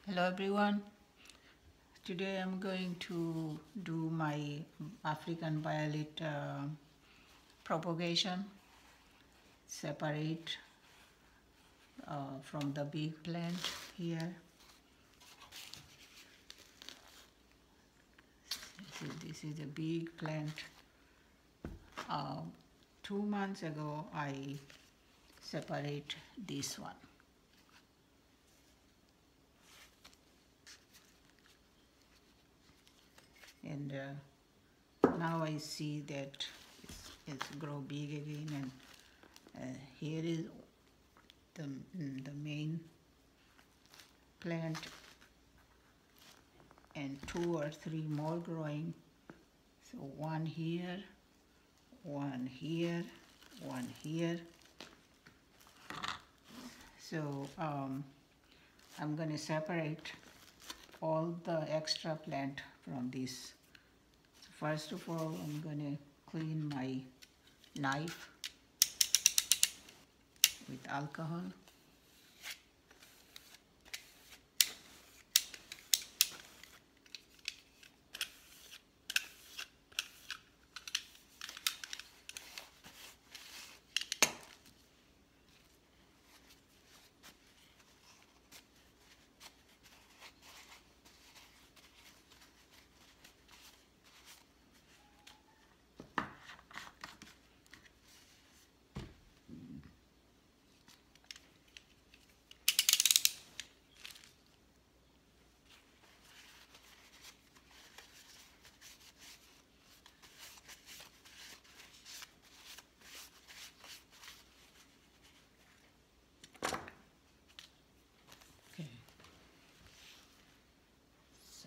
Hello everyone. Today I'm going to do my African violet propagation. Separate from the big plant here. This is a big plant. 2 months ago I separate this one. And now I see that it's grow big again, and here is the main plant, and 2 or 3 more growing. So one here, one here, one here. So I'm going to separate all the extra plant from this. So first of all, I'm going to clean my knife with alcohol. Okay. So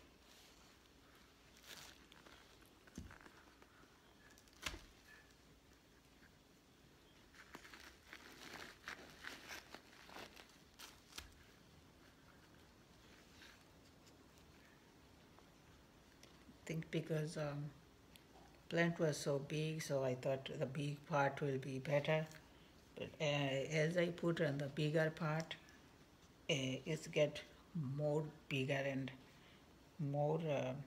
I think because plant was so big, so I thought the big part will be better. But as I put on the bigger part, it's get more bigger and more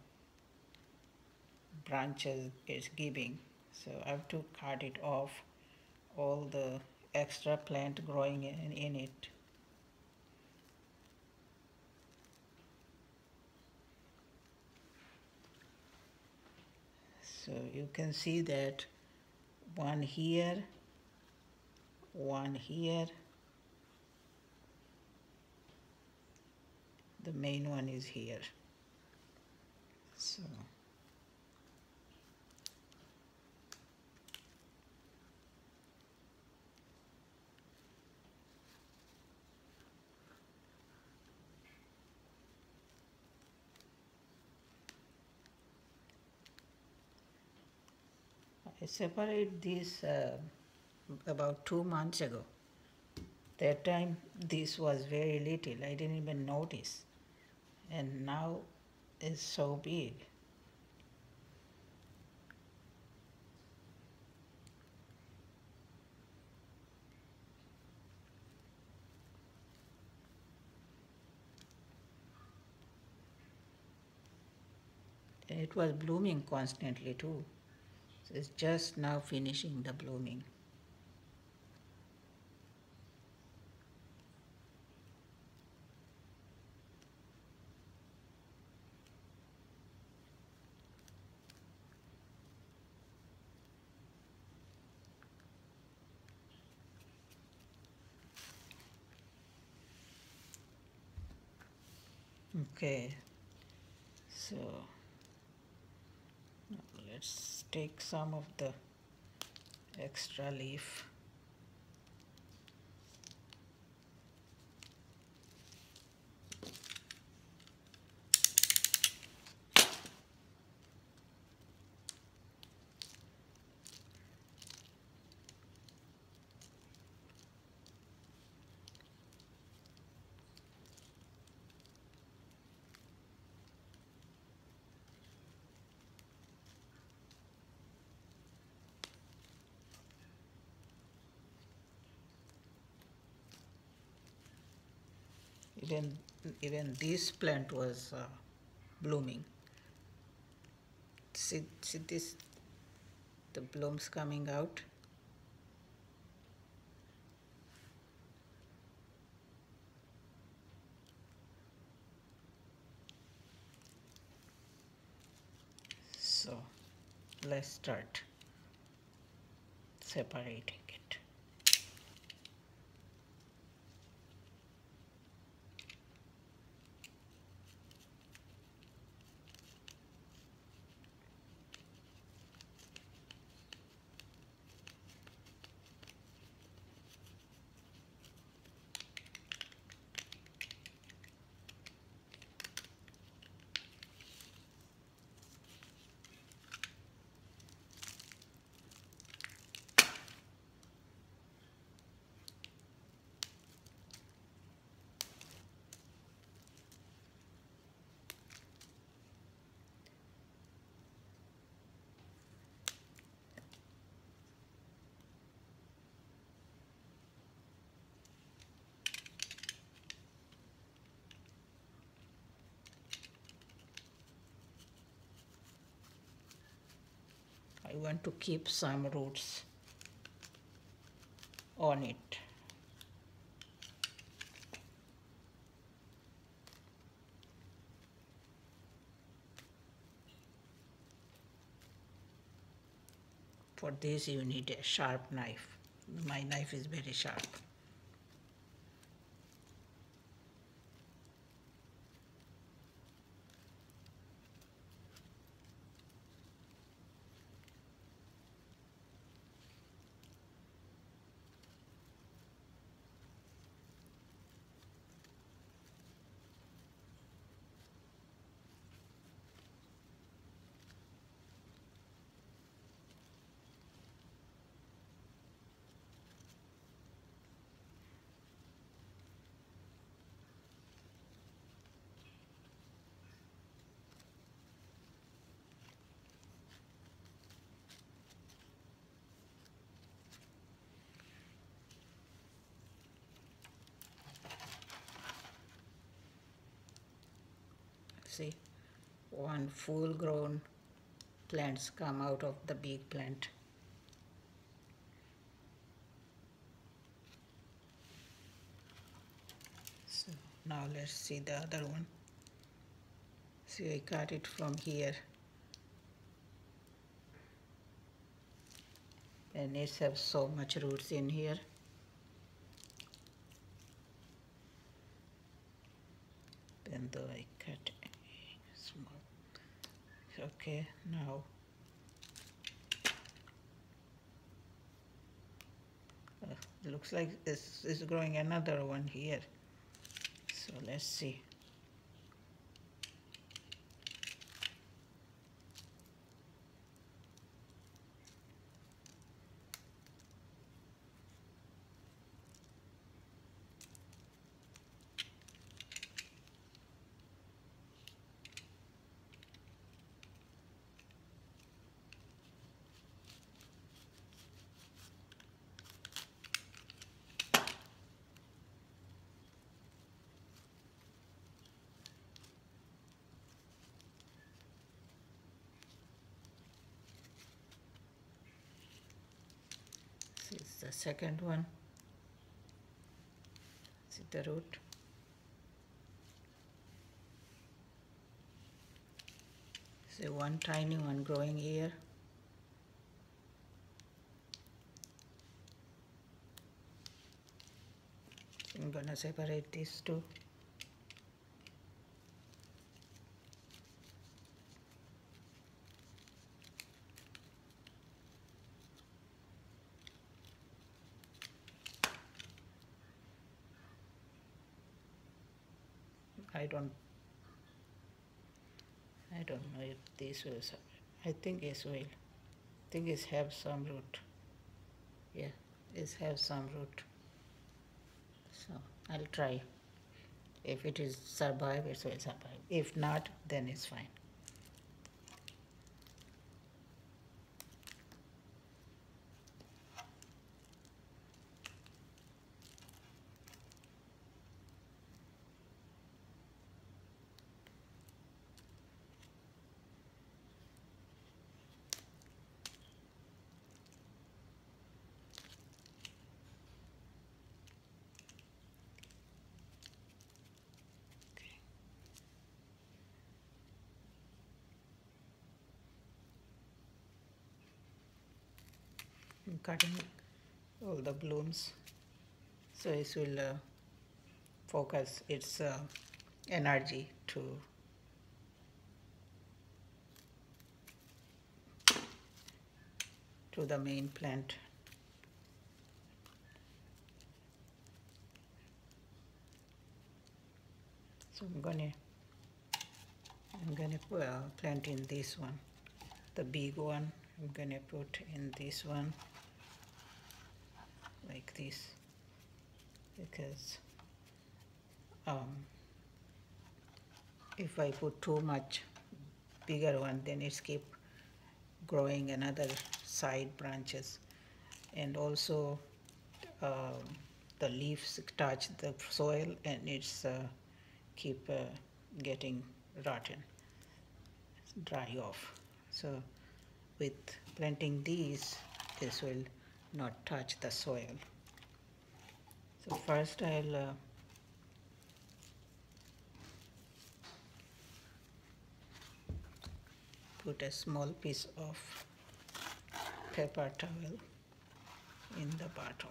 branches it's giving. So I have to cut it off, all the extra plant growing in it. So you can see that one here, one here. The main one is here. So I separated this about 2 months ago. That time this was very little, I didn't even notice. And now it's so big. And it was blooming constantly too. So it's just now finishing the blooming. Okay, so now let's take some of the extra leaf. Even even this plant was blooming. See this, the blooms coming out. So let's start separating it. I want to keep some roots on it. For this you need a sharp knife. My knife is very sharp. See, one full grown plants come out of the big plant. So now let's see the other one. See, I cut it from here, and it has so much roots in here. Even though I cut small. Okay, now it looks like this is growing another one here. So let's see. This is the second one. See the root. See one tiny one growing here. So I'm gonna separate these two. I don't know if this will survive. I think it will. I think it have some root. Yeah, it have some root. So I'll try. If it is survive, it will survive. If not, then it's fine. I'm cutting all the blooms, so it will focus its energy to the main plant. So I'm gonna plant in this one, the big one. I'm gonna put in this one like this, because if I put too much bigger one, then it's keep growing another side branches, and also the leaves touch the soil and it's keep getting rotten, dry off. So with planting these, this will not touch the soil. So first I'll put a small piece of paper towel in the bottom.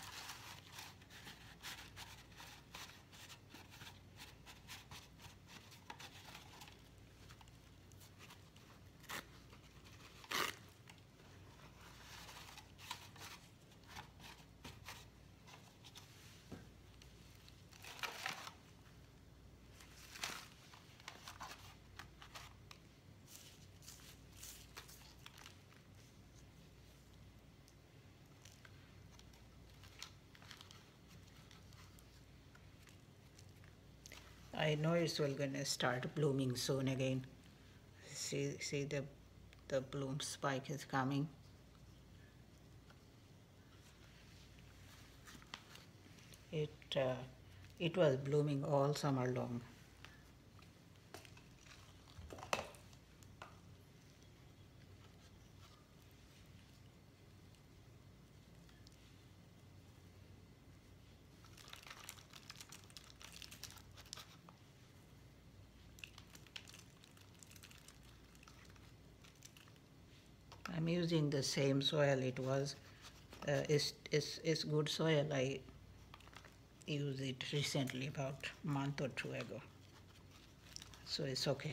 I know it's well gonna start blooming soon again. See the bloom spike is coming. It was blooming all summer long. I'm using the same soil. It was it's good soil. I used it recently, about a month or two ago, so it's okay.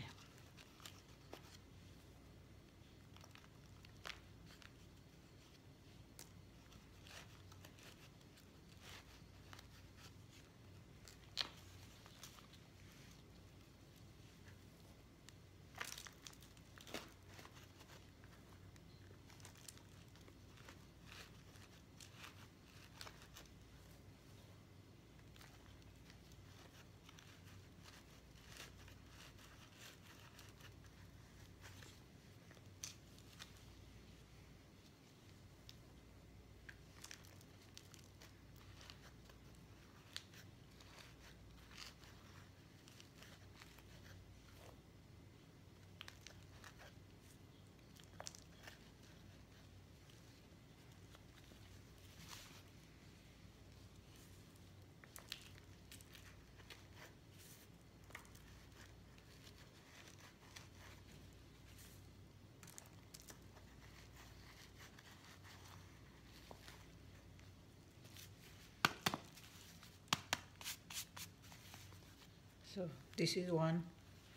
So this is one,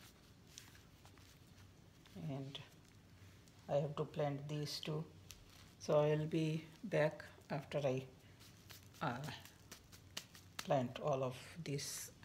and I have to plant these two. So I will be back after I plant all of these